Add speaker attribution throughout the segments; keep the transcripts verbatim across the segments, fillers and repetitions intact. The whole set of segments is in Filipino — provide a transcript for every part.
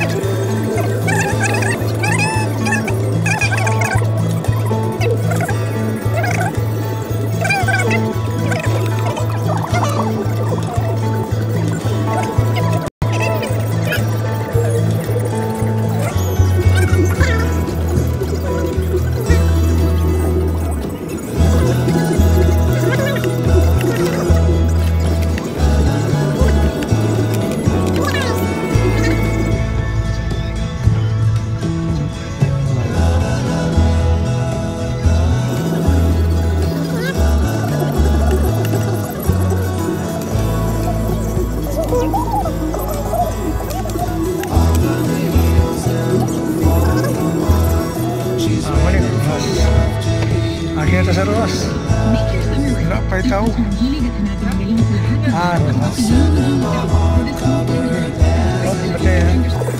Speaker 1: Akhirnya sa Roas. Wala pa itaw. Ah, Roas. Roas, pati yan.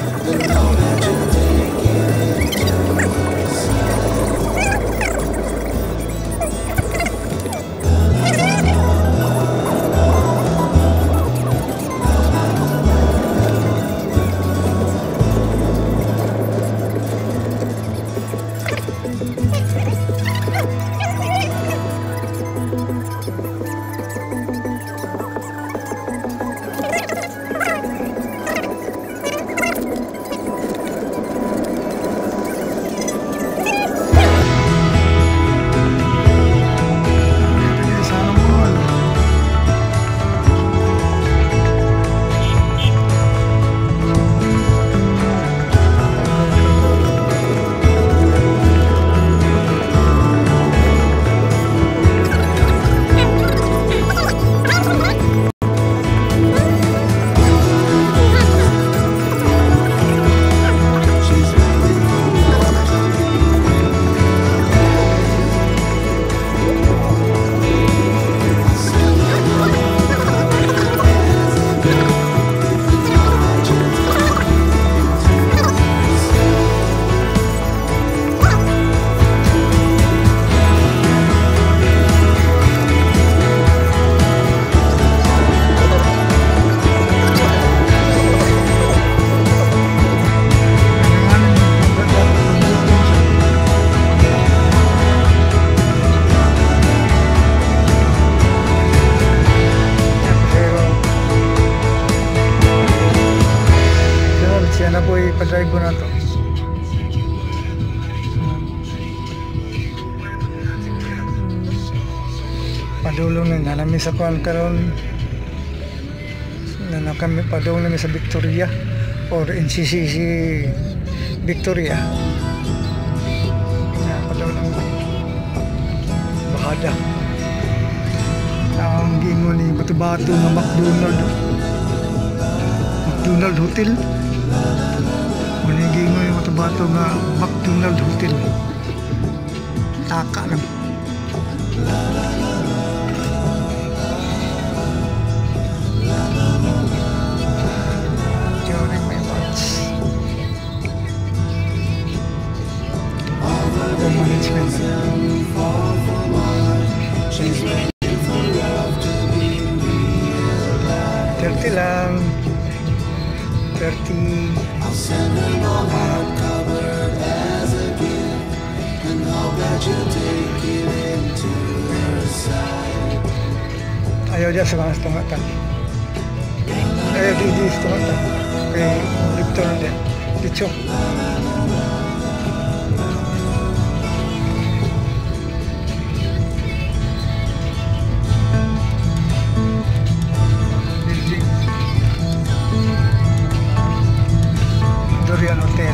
Speaker 1: Siya na po ipadrive ko na to. Padulong na namin sa kuan karon na kami padulong namin sa Victoria or N C C C Victoria. Na padulong bahada. Ang gingon ni bato-bato ng McDonald. McDonald Hotel. Maniging mo yung bato nga McDonald Hotel. Taka lang. During my watch. The management. thirty lang. thirty. I'll send her my heart covered as a gift and hope that you take it into her side. Ayaw dyan sa mga tungatan. Ayaw di di sa tungatan. Kay Victor din. Dicho. Dorian Hotel.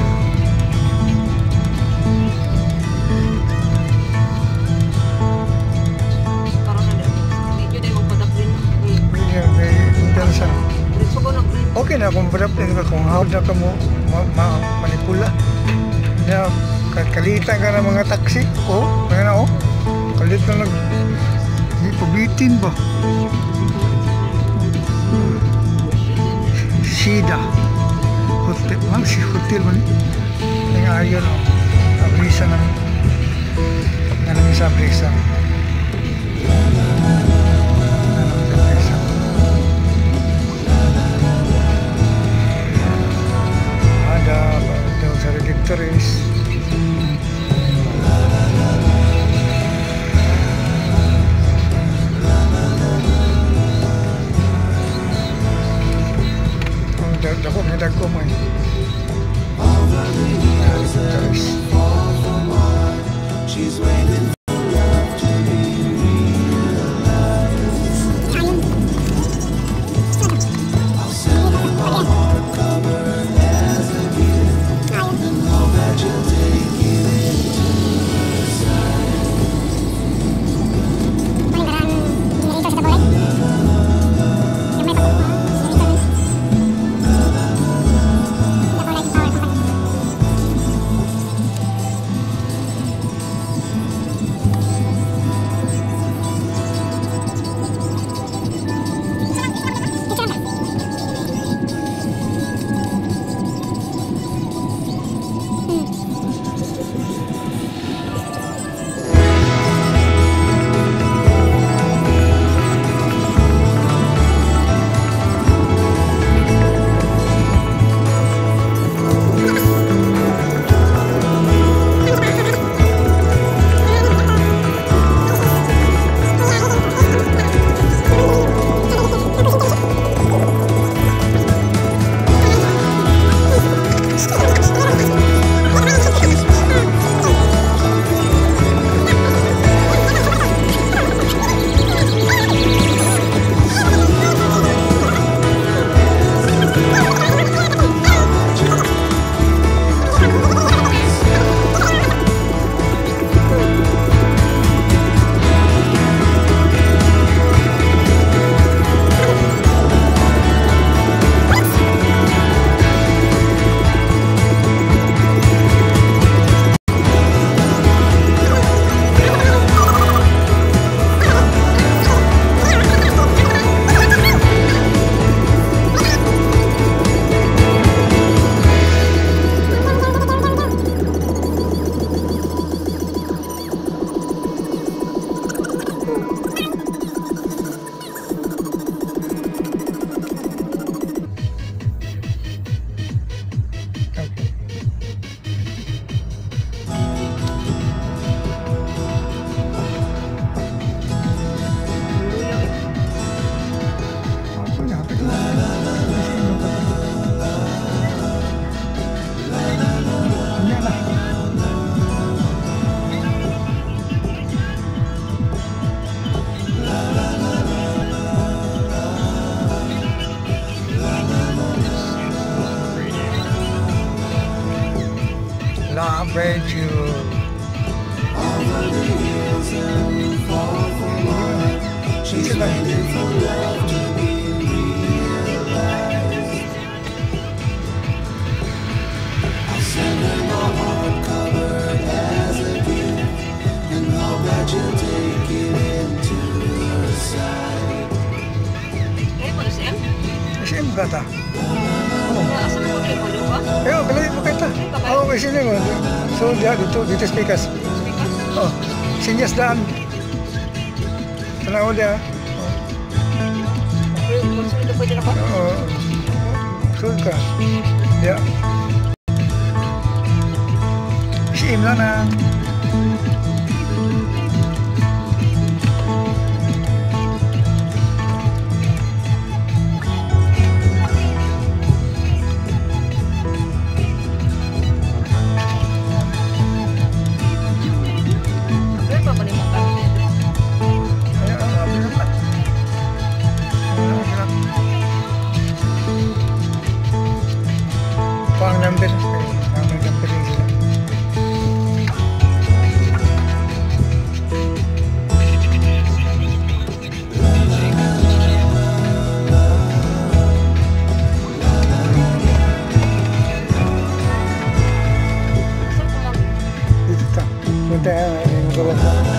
Speaker 1: Okay na kung padaplin ka kung hawad na ka mo ma ma manipula na kalita ka ng mga taxi o kaya na o kalit na nag di pabitin ba Sida hotel man si hotel man yung ayon o abrisa na na namin sa abrisa ada
Speaker 2: groceries. Dako may dako mo eh.
Speaker 1: She's waiting for love to be realized. I'll send her my heart covered as a gift, and hope that you'll take it into your side.
Speaker 2: Love Radio.
Speaker 1: Over the years and far from mine, she's waiting for love to be realized. I'll send her my heart covered as a gift, and hope that you'll take it into your side.
Speaker 3: Eh, mo S M?
Speaker 2: S M ka ta?
Speaker 3: Asa mo kayo mo ba?
Speaker 2: Eh, balay mo kita. Ako may sini mo. So, dia dito, dito speakers. Oh, sinyas daan. Tanaw dia.
Speaker 3: Kung sino pwede na ko?
Speaker 2: Oo. Sul ka. Dia. Si Imla na. Pang number, number number sila. Dito ta. Punta yung magawa.